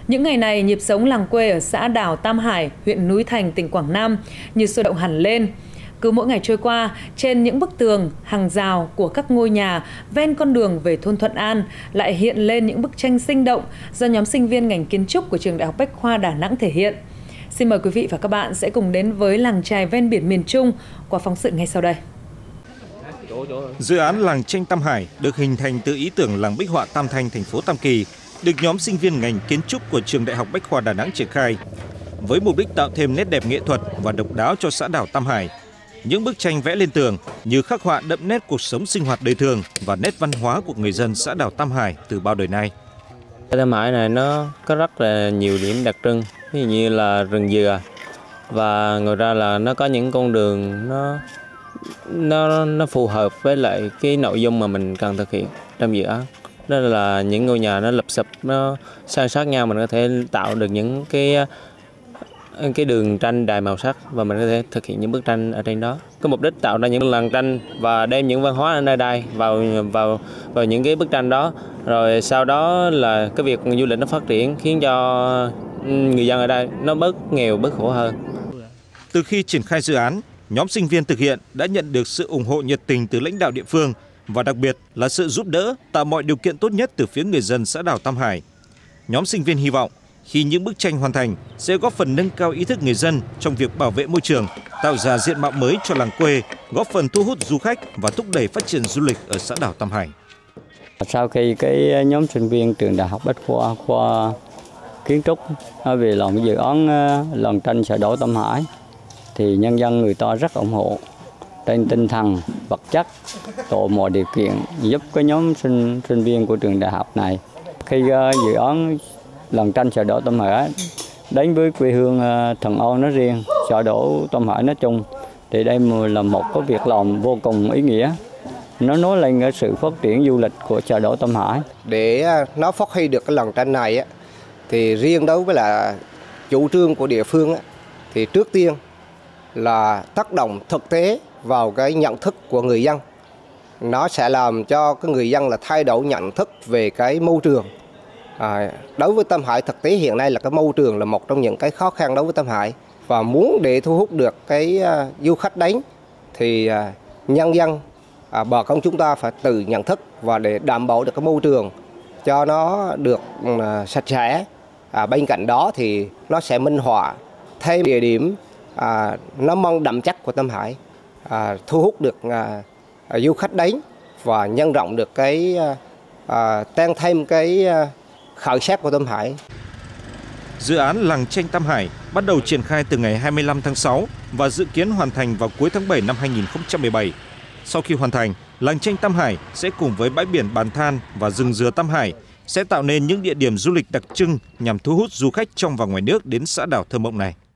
Những ngày này, nhịp sống làng quê ở xã đảo Tam Hải, huyện Núi Thành, tỉnh Quảng Nam như sôi động hẳn lên. Cứ mỗi ngày trôi qua, trên những bức tường, hàng rào của các ngôi nhà ven con đường về thôn Thuận An lại hiện lên những bức tranh sinh động do nhóm sinh viên ngành kiến trúc của trường Đại học Bách khoa Đà Nẵng thể hiện. Xin mời quý vị và các bạn sẽ cùng đến với làng chài ven biển miền Trung qua phóng sự ngay sau đây. Dự án làng tranh Tam Hải được hình thành từ ý tưởng làng bích họa Tam Thanh, thành phố Tam Kỳ, được nhóm sinh viên ngành kiến trúc của trường Đại học Bách khoa Đà Nẵng triển khai với mục đích tạo thêm nét đẹp nghệ thuật và độc đáo cho xã đảo Tam Hải. Những bức tranh vẽ lên tường như khắc họa đậm nét cuộc sống sinh hoạt đời thường và nét văn hóa của người dân xã đảo Tam Hải từ bao đời nay. Tam Hải này nó có rất là nhiều điểm đặc trưng, ví dụ như là rừng dừa, và ngoài ra là nó có những con đường nó phù hợp với lại cái nội dung mà mình cần thực hiện trong dự án. Đó là những ngôi nhà nó lụp xụp, nó san sát nhau, mình có thể tạo được những cái đường tranh đầy màu sắc và mình có thể thực hiện những bức tranh ở trên đó. Cái mục đích tạo ra những làng tranh và đem những văn hóa ở nơi đây vào những cái bức tranh đó. Rồi sau đó là cái việc du lịch nó phát triển khiến cho người dân ở đây nó bớt nghèo, bớt khổ hơn. Từ khi triển khai dự án, nhóm sinh viên thực hiện đã nhận được sự ủng hộ nhiệt tình từ lãnh đạo địa phương và đặc biệt là sự giúp đỡ, tạo mọi điều kiện tốt nhất từ phía người dân xã đảo Tam Hải. Nhóm sinh viên hy vọng khi những bức tranh hoàn thành sẽ góp phần nâng cao ý thức người dân trong việc bảo vệ môi trường, tạo ra diện mạo mới cho làng quê, góp phần thu hút du khách và thúc đẩy phát triển du lịch ở xã đảo Tam Hải. Sau khi cái nhóm sinh viên trường Đại học Bách khoa kiến trúc về làm dự án làng tranh xã đảo Tam Hải thì nhân dân người ta rất ủng hộ trên tinh thần, vật chất, tạo mọi điều kiện giúp cái nhóm sinh viên của trường đại học này. Khi dự án làng tranh xã đảo Tam Hải đến với quê hương Thuận An nói riêng, xã đảo Tam Hải nói chung, thì đây là một cái việc làm vô cùng ý nghĩa. Nó nói lên cái sự phát triển du lịch của xã đảo Tam Hải. Để nó phát huy được cái làng tranh này thì riêng đối với là chủ trương của địa phương thì trước tiên là tác động thực tế vào cái nhận thức của người dân. Nó sẽ làm cho cái người dân là thay đổi nhận thức về cái môi trường. Đối với Tam Hải thực tế hiện nay là cái môi trường là một trong những cái khó khăn đối với Tam Hải, và muốn để thu hút được cái du khách đến thì nhân dân, bà con chúng ta phải tự nhận thức và để đảm bảo được cái môi trường cho nó được sạch sẽ. Bên cạnh đó thì nó sẽ minh họa thêm địa điểm nó mang đậm chất của Tam Hải, thu hút được du khách đến và nhân rộng được cái tăng thêm cái khảo sát của Tam Hải. Dự án làng tranh Tam Hải bắt đầu triển khai từ ngày 25 tháng 6 và dự kiến hoàn thành vào cuối tháng 7 năm 2017. Sau khi hoàn thành, làng tranh Tam Hải sẽ cùng với bãi biển Bàn Than và rừng dừa Tam Hải sẽ tạo nên những địa điểm du lịch đặc trưng nhằm thu hút du khách trong và ngoài nước đến xã đảo thơ mộng này.